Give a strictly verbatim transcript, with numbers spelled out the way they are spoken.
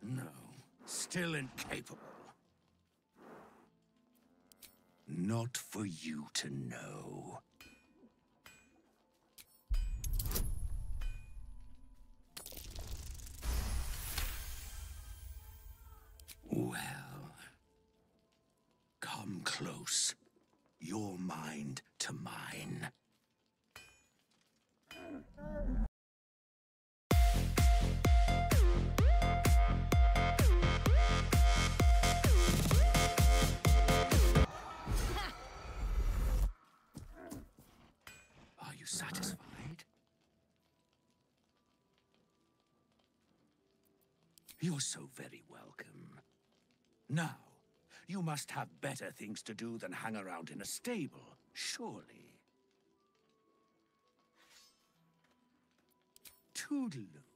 No, still incapable. Not for you to know. Well, come close. Your mind to mine. Are you satisfied? You're so very welcome. Now, you must have better things to do than hang around in a stable, surely. Toodaloo.